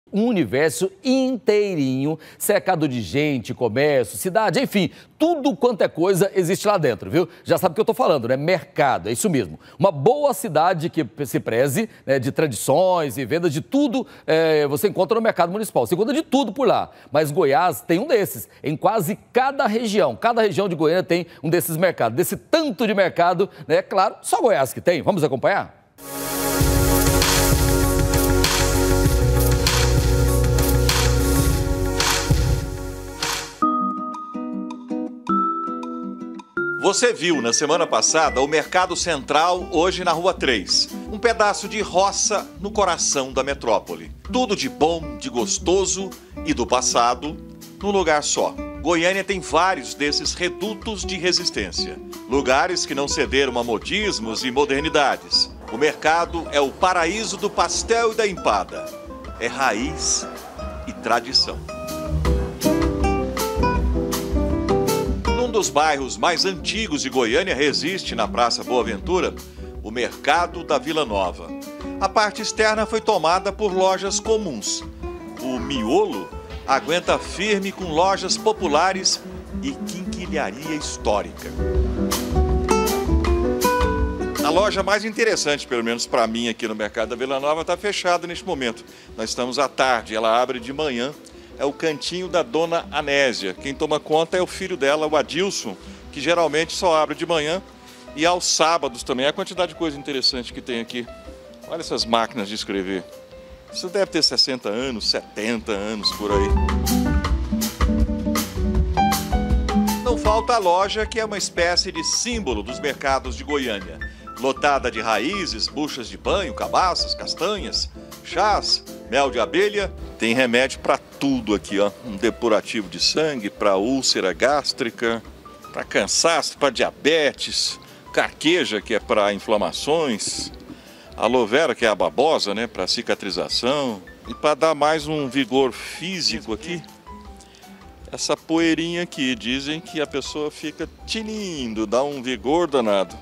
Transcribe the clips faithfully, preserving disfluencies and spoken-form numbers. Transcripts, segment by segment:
Um universo inteirinho, cercado de gente, comércio, cidade, enfim, tudo quanto é coisa existe lá dentro, viu? Já sabe o que eu tô falando, né? Mercado, é isso mesmo. Uma boa cidade que se preze, né, de tradições e vendas de tudo, é, você encontra no mercado municipal. Você encontra de tudo por lá. Mas Goiás tem um desses. Em quase cada região, cada região de Goiânia tem um desses mercados. Desse tanto de mercado, né? Claro, só Goiás que tem. Vamos acompanhar? Você viu na semana passada o Mercado Central, hoje na Rua três. Um pedaço de roça no coração da metrópole. Tudo de bom, de gostoso e do passado num lugar só. Goiânia tem vários desses redutos de resistência. Lugares que não cederam a modismos e modernidades. O mercado é o paraíso do pastel e da empada. É raiz e tradição. Um dos bairros mais antigos de Goiânia resiste na Praça Boa Ventura, o Mercado da Vila Nova. A parte externa foi tomada por lojas comuns. O miolo aguenta firme com lojas populares e quinquilharia histórica. A loja mais interessante, pelo menos para mim aqui no Mercado da Vila Nova, está fechada neste momento. Nós estamos à tarde, ela abre de manhã. É o cantinho da Dona Anésia. Quem toma conta é o filho dela, o Adilson, que geralmente só abre de manhã e aos sábados também. A quantidade de coisa interessante que tem aqui. Olha essas máquinas de escrever. Isso deve ter sessenta anos, setenta anos por aí. Não falta a loja, que é uma espécie de símbolo dos mercados de Goiânia. Lotada de raízes, buchas de banho, cabaças, castanhas, chás, mel de abelha. Tem remédio para tudo aqui, ó. Um depurativo de sangue, para úlcera gástrica, para cansaço, para diabetes, carqueja, que é para inflamações, aloe vera, que é a babosa, né, para cicatrização. E para dar mais um vigor físico aqui, essa poeirinha aqui, dizem que a pessoa fica tinindo, dá um vigor danado.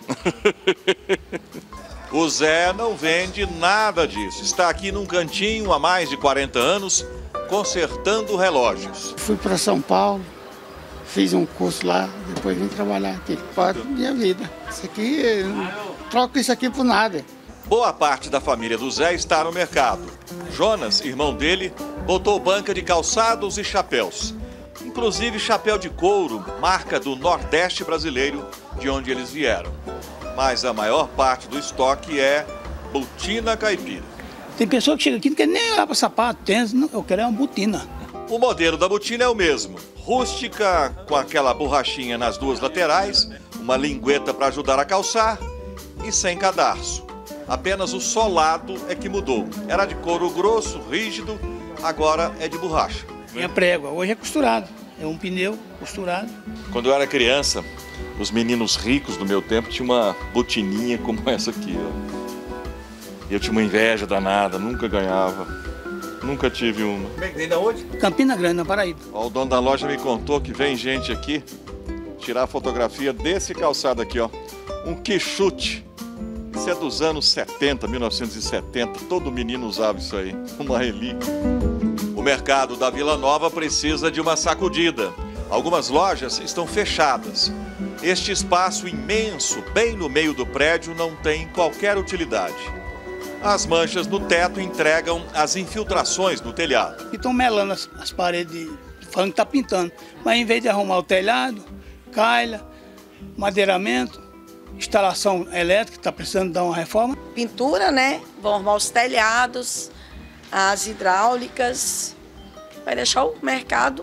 O Zé não vende nada disso. Está aqui num cantinho há mais de quarenta anos, consertando relógios. Fui para São Paulo, fiz um curso lá, depois vim trabalhar aqui. Para minha vida. Isso aqui, troco isso aqui por nada. Boa parte da família do Zé está no mercado. Jonas, irmão dele, botou banca de calçados e chapéus. Inclusive chapéu de couro, marca do Nordeste brasileiro, de onde eles vieram. Mas a maior parte do estoque é botina caipira. Tem pessoa que chega aqui e não quer nem olhar para sapato, tênis, não, eu quero é uma botina. O modelo da botina é o mesmo. Rústica, com aquela borrachinha nas duas laterais, uma lingueta para ajudar a calçar e sem cadarço. Apenas o solado é que mudou. Era de couro grosso, rígido, agora é de borracha. É prego, hoje é costurado. É um pneu costurado. Quando eu era criança, os meninos ricos do meu tempo tinham uma botininha como essa aqui, ó. Eu tinha uma inveja danada, nunca ganhava. Nunca tive uma. Como é que vem da onde? Campina Grande, na Paraíba. Ó, o dono da loja me contou que vem gente aqui tirar a fotografia desse calçado aqui, ó. Um quichute. Isso é dos anos setenta, mil novecentos e setenta. Todo menino usava isso aí. Uma relíquia. O mercado da Vila Nova precisa de uma sacudida. Algumas lojas estão fechadas. Este espaço imenso, bem no meio do prédio, não tem qualquer utilidade. As manchas no teto entregam as infiltrações no telhado. E estão melando as, as paredes, falando que está pintando. Mas em vez de arrumar o telhado, calha, madeiramento, instalação elétrica, está precisando dar uma reforma. Pintura, né? Vão arrumar os telhados, as hidráulicas, vai deixar o mercado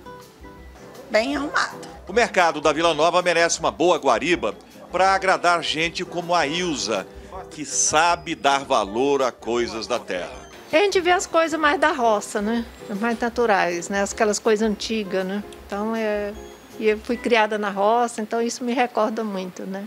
bem arrumado. O mercado da Vila Nova merece uma boa guariba para agradar gente como a Ilza, que sabe dar valor a coisas da terra. A gente vê as coisas mais da roça, né? Mais naturais, né? Aquelas coisas antigas, né? Então, é... e eu fui criada na roça, então isso me recorda muito, né?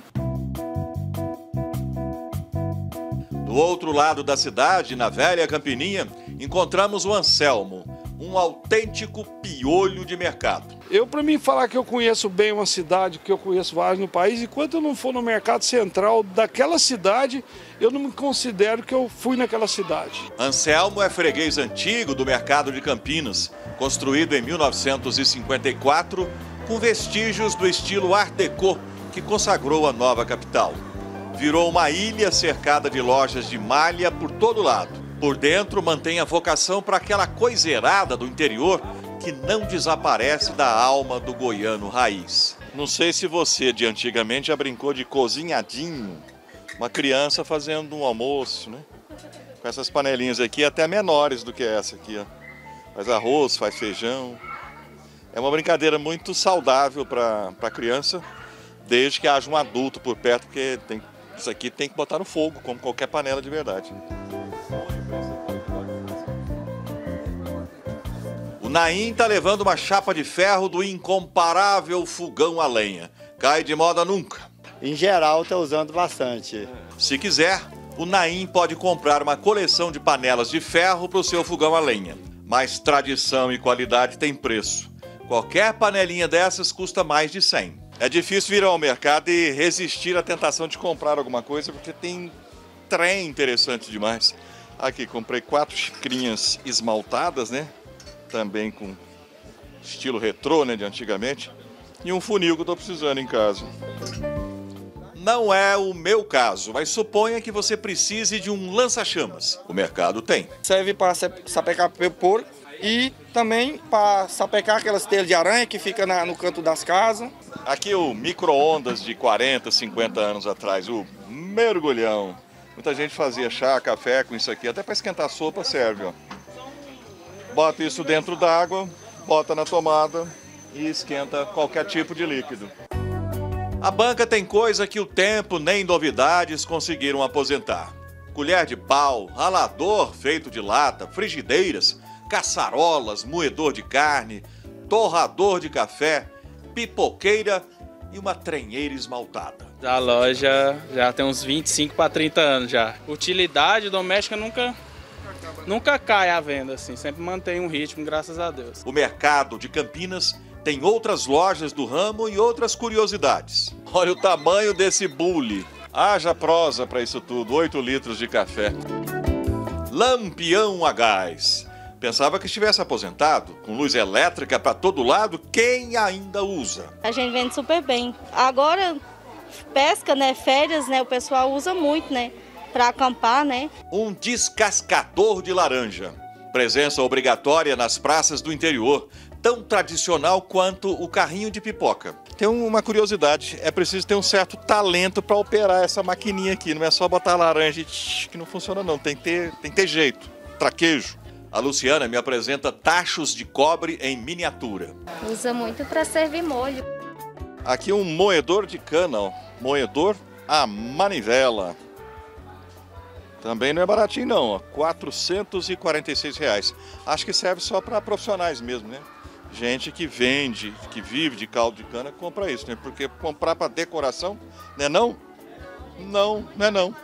Do outro lado da cidade, na velha Campininha, encontramos o Anselmo, um autêntico piolho de mercado. Eu, para mim, falar que eu conheço bem uma cidade, que eu conheço várias no país, enquanto eu não for no mercado central daquela cidade, eu não me considero que eu fui naquela cidade. Anselmo é freguês antigo do mercado de Campinas, construído em mil novecentos e cinquenta e quatro, com vestígios do estilo Art Deco, que consagrou a nova capital. Virou uma ilha cercada de lojas de malha por todo lado. Por dentro, mantém a vocação para aquela coiseirada do interior que não desaparece da alma do goiano raiz. Não sei se você, de antigamente, já brincou de cozinhadinho. Uma criança fazendo um almoço, né? Com essas panelinhas aqui, até menores do que essa aqui, ó. Faz arroz, faz feijão. É uma brincadeira muito saudável para a criança, desde que haja um adulto por perto, porque tem, isso aqui tem que botar no fogo, como qualquer panela de verdade. O Naim tá levando uma chapa de ferro do incomparável fogão a lenha. Cai de moda nunca. Em geral, tá usando bastante. Se quiser, o Naim pode comprar uma coleção de panelas de ferro para o seu fogão a lenha. Mas tradição e qualidade tem preço. Qualquer panelinha dessas custa mais de cem. É difícil vir ao mercado e resistir à tentação de comprar alguma coisa, porque tem trem interessante demais. Aqui, comprei quatro xicrinhas esmaltadas, né? Também com estilo retrô, né, de antigamente. E um funil que eu tô precisando em casa. Não é o meu caso, mas suponha que você precise de um lança-chamas. O mercado tem. Serve para sapecar porco e também para sapecar aquelas telhas de aranha que fica na, no canto das casas. Aqui o micro-ondas de quarenta, cinquenta anos atrás, o mergulhão. Muita gente fazia chá, café com isso aqui, até para esquentar a sopa serve, ó. Bota isso dentro d'água, bota na tomada e esquenta qualquer tipo de líquido. A banca tem coisa que o tempo nem novidades conseguiram aposentar. Colher de pau, ralador feito de lata, frigideiras, caçarolas, moedor de carne, torrador de café, pipoqueira e uma trenheira esmaltada. A loja já tem uns vinte e cinco para trinta anos já. Utilidade doméstica nunca... Nunca cai a venda, assim, sempre mantém um ritmo, graças a Deus. O mercado de Campinas tem outras lojas do ramo e outras curiosidades. Olha o tamanho desse bule. Haja prosa para isso tudo, oito litros de café. Lampião a gás. Pensava que estivesse aposentado, com luz elétrica para todo lado, quem ainda usa? A gente vende super bem. Agora, pesca, né, férias, né, o pessoal usa muito, né? Para acampar, né? Um descascador de laranja. Presença obrigatória nas praças do interior, tão tradicional quanto o carrinho de pipoca. Tem uma curiosidade, é preciso ter um certo talento para operar essa maquininha aqui. Não é só botar laranja e tch, que não funciona não, tem que ter, tem que ter jeito, traquejo. A Luciana me apresenta tachos de cobre em miniatura. Usa muito para servir molho. Aqui um moedor de cana, ó. Moedor à manivela. Também não é baratinho não, ó, quatrocentos e quarenta e seis reais. Acho que serve só para profissionais mesmo, né? Gente que vende, que vive de caldo de cana, compra isso, né? Porque comprar para decoração, né não? Não, não é não.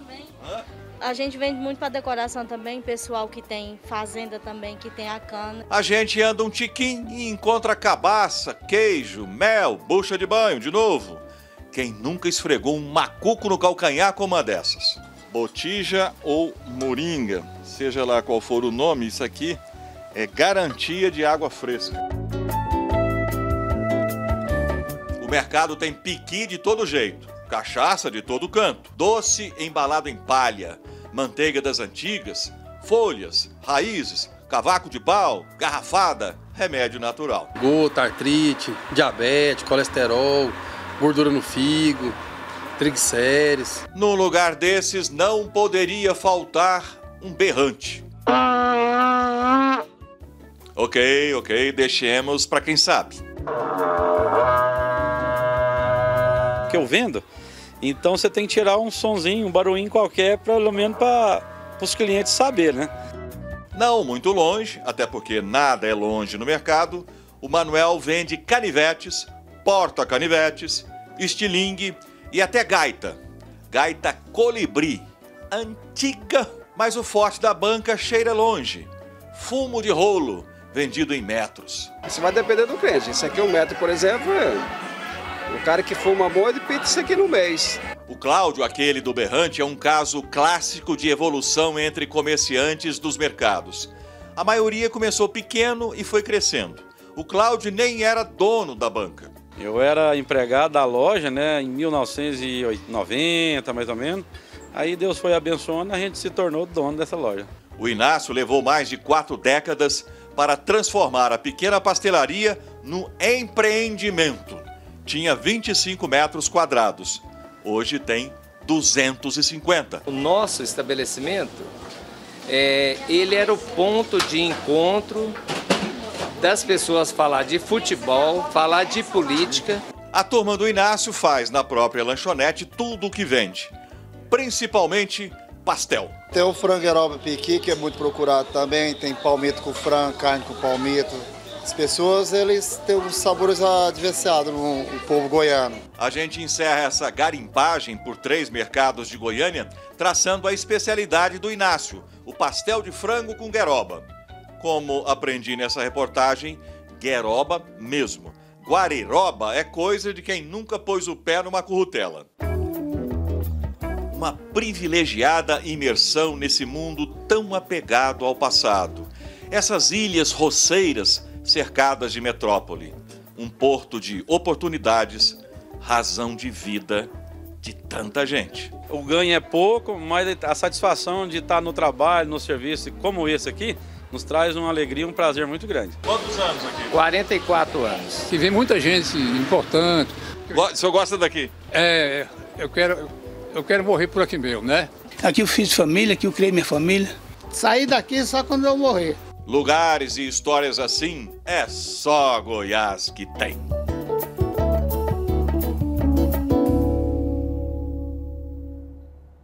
A gente vende muito para decoração também, pessoal que tem fazenda também, que tem a cana. A gente anda um tiquinho e encontra cabaça, queijo, mel, bucha de banho, de novo. Quem nunca esfregou um macuco no calcanhar com uma dessas? Botija ou moringa, seja lá qual for o nome, isso aqui é garantia de água fresca. O mercado tem piqui de todo jeito, cachaça de todo canto, doce embalado em palha, manteiga das antigas, folhas, raízes, cavaco de pau, garrafada, remédio natural. Gota, artrite, diabetes, colesterol, gordura no fígado, triglicérides. Num lugar desses não poderia faltar um berrante. Ok, ok, deixemos para quem sabe. Que eu vendo, então você tem que tirar um sonzinho, um barulhinho qualquer, pelo menos para os clientes saberem, né? Não muito longe, até porque nada é longe no mercado, o Manuel vende canivetes, porta-canivetes, estilingue e até gaita. Gaita colibri, antiga, mas o forte da banca cheira longe. Fumo de rolo, vendido em metros. Isso vai depender do cliente. Isso aqui, um metro, por exemplo, é... o cara que fuma bom, ele pinta isso aqui no mês. O Cláudio, aquele do berrante, é um caso clássico de evolução entre comerciantes dos mercados. A maioria começou pequeno e foi crescendo. O Cláudio nem era dono da banca. Eu era empregado da loja, né, em mil novecentos e noventa, mais ou menos. Aí Deus foi abençoando, a gente se tornou dono dessa loja. O Inácio levou mais de quatro décadas para transformar a pequena pastelaria no empreendimento. Tinha vinte e cinco metros quadrados. Hoje tem duzentos e cinquenta. O nosso estabelecimento, é, ele era o ponto de encontro das pessoas falar de futebol, falar de política. A turma do Inácio faz na própria lanchonete tudo o que vende, principalmente pastel. Tem o frango Gueroba piqui, que é muito procurado também, tem palmito com frango, carne com palmito. As pessoas, eles têm uns sabores diferenciados no, no povo goiano. A gente encerra essa garimpagem por três mercados de Goiânia, traçando a especialidade do Inácio, o pastel de frango com gueroba. Como aprendi nessa reportagem, gueroba mesmo. Guariroba é coisa de quem nunca pôs o pé numa currutela. Uma privilegiada imersão nesse mundo tão apegado ao passado. Essas ilhas roceiras cercadas de metrópole. Um porto de oportunidades, razão de vida de tanta gente. O ganho é pouco, mas a satisfação de estar no trabalho, no serviço como esse aqui, nos traz uma alegria, um prazer muito grande. Quantos anos aqui? quarenta e quatro anos. E vem muita gente importante. O senhor gosta daqui? É, eu quero, eu quero morrer por aqui mesmo, né? Aqui eu fiz família, aqui eu criei minha família. Saí daqui só quando eu morrer. Lugares e histórias assim é só Goiás que tem.